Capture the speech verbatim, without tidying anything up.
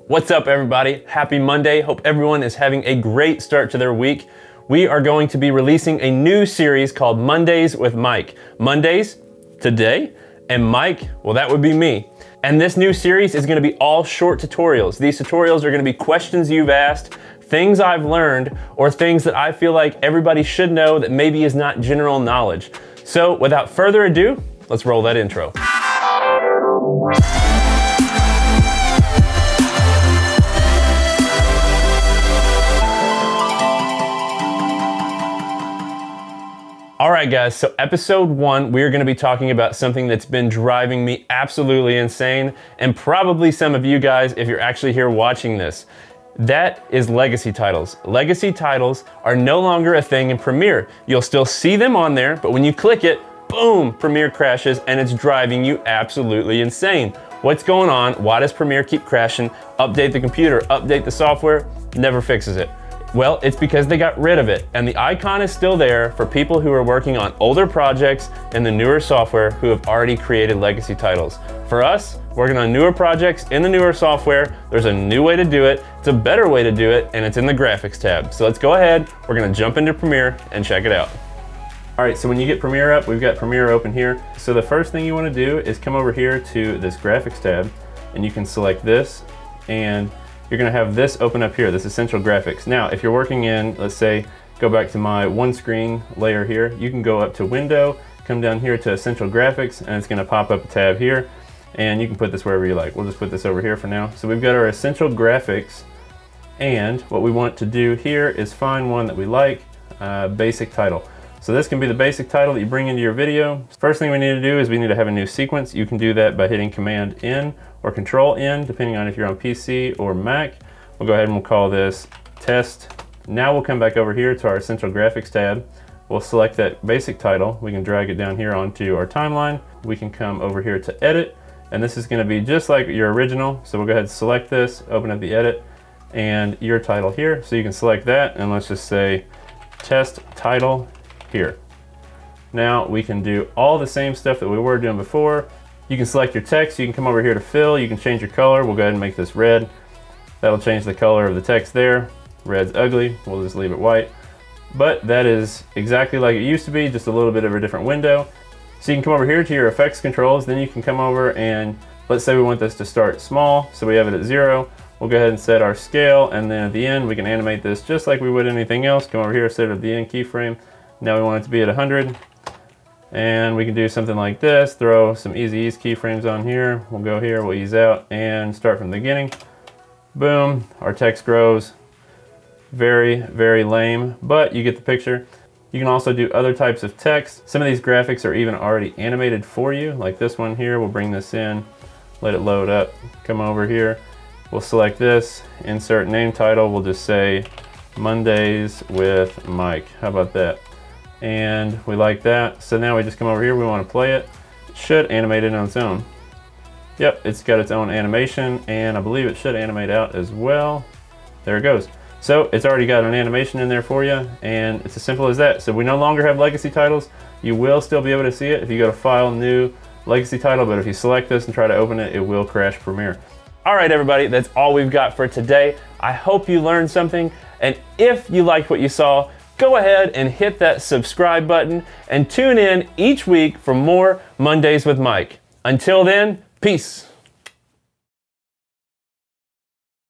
What's up, everybody? Happy Monday. Hope everyone is having a great start to their week. We are going to be releasing a new series called Mondays with Mike. Mondays, today, and Mike, well, that would be me. And this new series is gonna be all short tutorials. These tutorials are gonna be questions you've asked, things I've learned, or things that I feel like everybody should know that maybe is not general knowledge. So without further ado, let's roll that intro. All right, guys, so episode one, we're gonna be talking about something that's been driving me absolutely insane, and probably some of you guys, if you're actually here watching this. That is legacy titles. Legacy titles are no longer a thing in Premiere. You'll still see them on there, but when you click it, boom, Premiere crashes, and it's driving you absolutely insane. What's going on? Why does Premiere keep crashing? Update the computer, update the software, never fixes it. Well, it's because they got rid of it, and the icon is still there for people who are working on older projects in the newer software who have already created legacy titles. For us, working on newer projects in the newer software, there's a new way to do it, it's a better way to do it, and it's in the graphics tab. So let's go ahead, we're gonna jump into Premiere and check it out. All right, so when you get Premiere up, we've got Premiere open here. So the first thing you wanna do is come over here to this graphics tab, and you can select this, and you're gonna have this open up here, this Essential Graphics. Now, if you're working in, let's say, go back to my one screen layer here, you can go up to Window, come down here to Essential Graphics, and it's gonna pop up a tab here, and you can put this wherever you like. We'll just put this over here for now. So we've got our Essential Graphics, and what we want to do here is find one that we like, uh, basic title. So this can be the basic title that you bring into your video. First thing we need to do is we need to have a new sequence. You can do that by hitting Command N or Control N, depending on if you're on P C or Mac. We'll go ahead and we'll call this Test. Now we'll come back over here to our Essential Graphics tab. We'll select that basic title. We can drag it down here onto our timeline. We can come over here to Edit, and this is gonna be just like your original. So we'll go ahead and select this, open up the Edit, and your title here. So you can select that, and let's just say Test Title here. Now we can do all the same stuff that we were doing before. You can select your text, you can come over here to fill, you can change your color. We'll go ahead and make this red. That'll change the color of the text there. Red's ugly, we'll just leave it white. But that is exactly like it used to be, just a little bit of a different window. So you can come over here to your effects controls, then you can come over and let's say we want this to start small, so we have it at zero. We'll go ahead and set our scale, and then at the end we can animate this just like we would anything else. Come over here, set it at the end keyframe. Now we want it to be at one hundred, and we can do something like this, throw some easy ease keyframes on here. We'll go here, we'll ease out, and start from the beginning. Boom, our text grows. Very, very lame, but you get the picture. You can also do other types of text. Some of these graphics are even already animated for you, like this one here. We'll bring this in, let it load up, come over here. We'll select this, insert name title. We'll just say Mondays with Mike. How about that? And we like that. So now we just come over here, we want to play it. It should animate it on its own. Yep, it's got its own animation, and I believe it should animate out as well. There it goes. So it's already got an animation in there for you, and it's as simple as that. So we no longer have legacy titles. You will still be able to see it if you go to File, New, Legacy Title, but if you select this and try to open it, it will crash Premiere. All right, everybody, that's all we've got for today. I hope you learned something, and if you liked what you saw, go ahead and hit that subscribe button and tune in each week for more Mondays with Mike. Until then, peace.